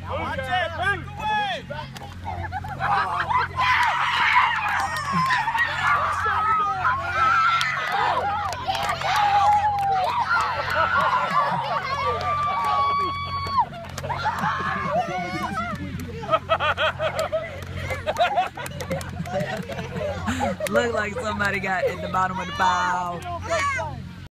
Watch it, back away! Look like somebody got at the bottom of the pile.